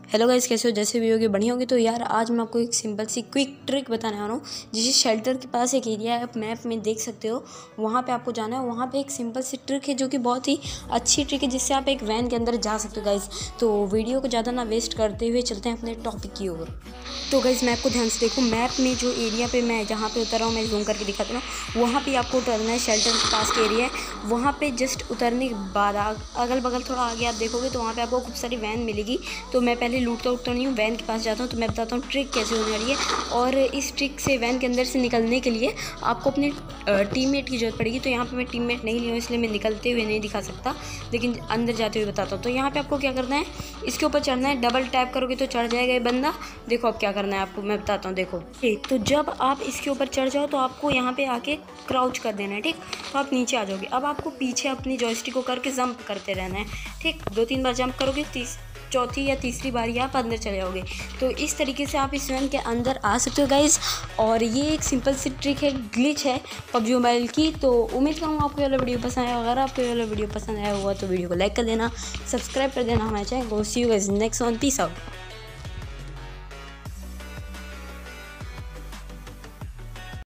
Hello guys, कैसे हो? जैसे भी होगी बढ़िया होगी। तो यार आज मैं आपको एक सिंपल सी क्विक ट्रिक बताने आ रहा हूँ। जिस शेल्टर के पास एक एरिया है, आप मैप में देख सकते हो, वहाँ पे आपको जाना है। वहाँ पे एक सिंपल सी ट्रिक है जो कि बहुत ही अच्छी ट्रिक है, जिससे आप एक वैन के अंदर जा सकते हो गाइस। तो वीडियो को ज़्यादा ना वेस्ट करते हुए चलते हैं अपने टॉपिक की ओर। तो गाइस मैप को ध्यान से देखो। मैप में जो एरिया पे मैं जहाँ पे उतर रहा हूँ, मैं जूम करके दिखाता हूँ, वहाँ पे आपको उतरना है। शेल्टर के पास के एरिया है, वहाँ पे जस्ट उतरने के बाद अगल बगल थोड़ा आगे आप देखोगे तो वहाँ पे आपको खूब सारी वैन मिलेगी। तो मैं पहले लूटता उठता नहीं हूँ, वैन के पास जाता हूँ। तो मैं बताता हूँ ट्रिक कैसे होने वाली है। और इस ट्रिक से वैन के अंदर से निकलने के लिए आपको अपने टीममेट की ज़रूरत पड़ेगी। तो यहाँ पे मैं टीममेट नहीं ली हूँ, इसलिए मैं निकलते हुए नहीं दिखा सकता, लेकिन अंदर जाते हुए बताता हूँ। तो यहाँ पे आपको क्या करना है, इसके ऊपर चढ़ना है। डबल टैप करोगे तो चढ़ जाएगा ये बंदा। देखो अब क्या करना है आपको, मैं बताता हूँ। देखो तो जब आप इसके ऊपर चढ़ जाओ तो आपको यहाँ पे आके क्राउच कर देना है, ठीक। तो आप नीचे आ जाओगे। अब आपको पीछे अपनी जॉयस्टिक को करके जंप करते रहना है, ठीक। 2-3 बार जंप करोगे, चौथी या तीसरी बारी आप अंदर चले जाओगे। तो इस तरीके से आप इस वैन के अंदर आ सकते हो गाइज। और ये एक सिंपल सी ट्रिक है, ग्लिच है पबजी मोबाइल की। तो उम्मीद करूँगा आपको ये वाला वीडियो पसंद आया। अगर आपको ये वाला वीडियो पसंद आया हुआ तो वीडियो को लाइक कर देना, सब्सक्राइब कर देना हमारे चैनल को। See you guys next one, peace out.